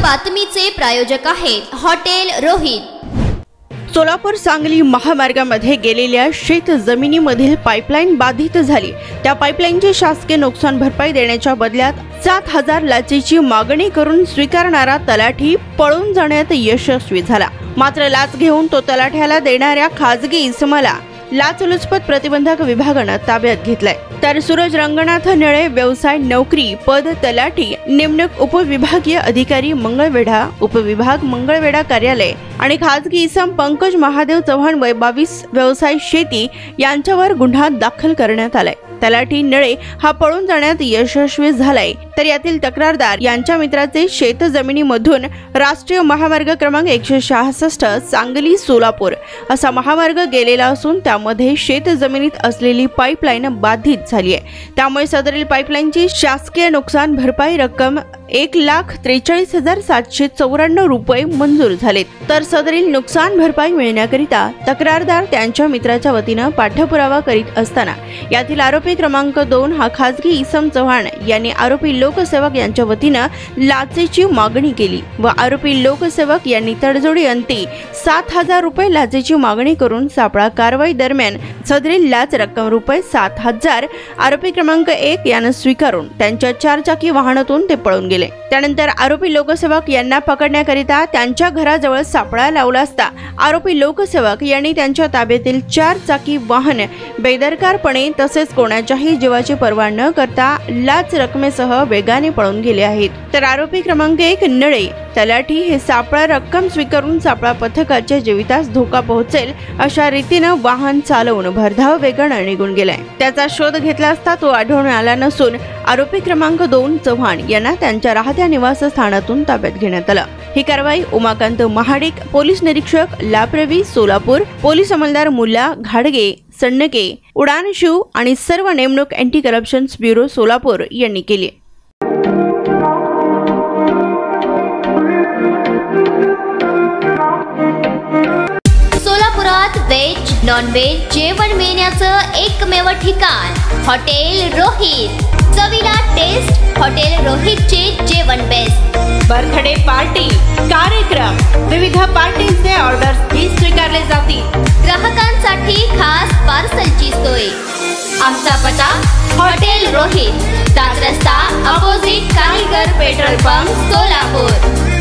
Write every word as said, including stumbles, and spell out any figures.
बातमीचे प्रायोजक आहेत हॉटेल रोहित। सोलापूर सांगली महामार्गामध्ये गेलेल्या शेत जमिनीमधील पाईपलाईन बाधित झाली। त्या पाईपलाईनची शासकीय नुकसान भरपाई देण्याच्या बदल्यात सात हजार लाचेची मागणी करून स्वीकारणारा तलाठी पळून जाण्यात यशस्वी झाला। मात्र लाच घेऊन तो तलाठ्याला देणाऱ्या खाजगी इसमाला लाचलुचपत प्रतिबंधक विभागाने ताब्यात घेतलाय। तर सूरज रंगनाथ नळे व्यवसाय नोकरी पद तलाठी नेमणूक उपविभागीय अधिकारी मंगळवेढा उपविभाग मंगळवेढा कार्यालय आणि खाजगी इसम पंकज महादेव चव्हाण वय बावीस व्यवसाय शेती यांच्यावर गुन्हा दाखल करण्यात आलाय। तलाठी नळे हा पळून जाण्यात यशस्वी झालाय। तर यातील तक्रारदार यांच्या मित्राचे शेत जमिनीमधून राष्ट्रीय महामार्ग क्रमांक एकशे सहासष्ट सांगली सोलापूर असा महामार्ग गेलेला असून त्यामध्ये शेत जमिनीत असलेली पाईपलाईन बाधित झाली आहे। त्यामुळे सदरील पाईपलाईनची शासकीय नुकसान भरपाई रक्कम एक लाख त्रेचाळीस हजार सातशे चौऱ्याण्णव रुपये मंजूर झालेत। तर सदरील नुकसान भरपाई मिळण्याकरिता तक्रारदार त्यांच्या मित्राच्या वतीने पाठपुरावा करीत असताना यातील आरोपी क्रमांक दोन हा खाजगी इसम चव्हाण यांनी आरोपी लोकसेवक यांच्या वतीने लाचेची मागणी केली व आरोपी लोकसेवक यांनी तडजोडी अंती सात हजार रुपये लाचेची मागणी करून सापळा कारवाई दरम्यान सदरील लाच रक्कम रुपये सात हजार आरोपी क्रमांक एक याने स्वीकारून त्यांच्या चारचाकी वाहनातून ते पळून गेले। त्यानंतर आरोपी लोकसेवक यांना पकडण्याकरिता त्यांच्या घराजवळ सापळा लावला असता आरोपी लोकसेवक यांनी त्यांच्या ताब्यातील चार चाकी वाहन बेदरकारपणे तसेच कोणाच्याही जीवाची पर्वा न करता लाच रकमेसह वेगाने पळून गेले आहेत। तर आरोपी क्रमांक एक नळे तलाठी हे सापळा रक्कम स्वीकारून सापळा पथकाच्या जीवितास धोका पोहोचेल अशा रीतीने वाहन चालवून भरधाव वेगाने निघून गेलाय। त्याचा शोध घेतला असता तो आढळून आला नसून आरोपी क्रमांक दोन चव्हाण यांना त्यांच्या राहत्या निवासस्थानातून ताब्यात घेण्यात आलं। ही कारवाई उमाकांत महाडिक पोलीस निरीक्षक लाप्रवी सोलापूर पोलीस अंमलदार मुल्ला घाडगे सन्नके उडान शिव आणि सर्व नेमणूक अँटी करप्शन ब्युरो सोलापूर यांनी केली। सोलापुरात व्हेज नॉन व्हेज जेवण मिळण्याचं एकमेव ठिकाण हॉटेल रोहित। चवीला टेस्ट हॉटेल रोहितचे जेवण बेस्ट। बर्थडे पार्टी कार्यक्रम विविध पार्टीचे ऑर्डर्स ही स्वीकारले जातील। ग्राहकांसाठी खास पार्सलची सोय। आमचा पत्ता हॉटेल रोहित, दादर रस्ता अपोजिट कारीगर पेट्रोल पंप सोलापूर।